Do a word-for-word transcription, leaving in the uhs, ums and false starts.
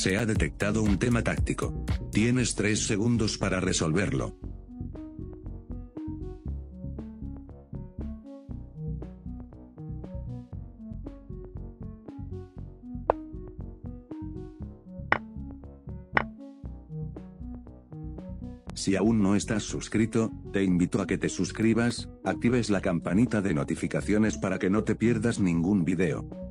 Se ha detectado un tema táctico. Tienes tres segundos para resolverlo. Si aún no estás suscrito, te invito a que te suscribas, actives la campanita de notificaciones para que no te pierdas ningún video.